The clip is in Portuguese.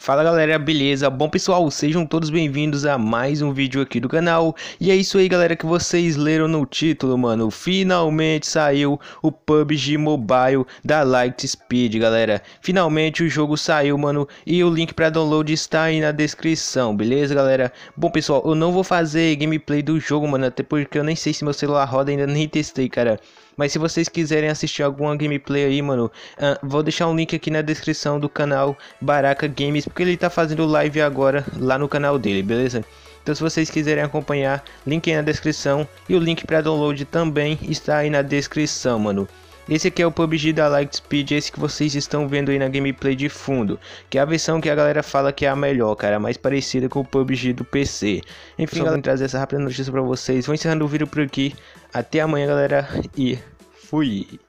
Fala galera, beleza? Bom pessoal, sejam todos bem-vindos a mais um vídeo aqui do canal. E é isso aí galera que vocês leram no título, mano. Finalmente saiu o PUBG Mobile da Lightspeed, galera. Finalmente o jogo saiu, mano, e o link para download está aí na descrição, beleza galera? Bom pessoal, eu não vou fazer gameplay do jogo, mano, até porque eu nem sei se meu celular roda, ainda nem testei, cara. Mas se vocês quiserem assistir alguma gameplay aí, mano, vou deixar um link aqui na descrição do canal Baraka Games, porque ele tá fazendo live agora lá no canal dele, beleza? Então se vocês quiserem acompanhar, link aí na descrição e o link para download também está aí na descrição, mano. Esse aqui é o PUBG da Lightspeed, esse que vocês estão vendo aí na gameplay de fundo, que é a versão que a galera fala que é a melhor, cara, mais parecida com o PUBG do PC. Enfim, galera, vou trazer essa rápida notícia para vocês. Vou encerrando o vídeo por aqui. Até amanhã, galera, e fui!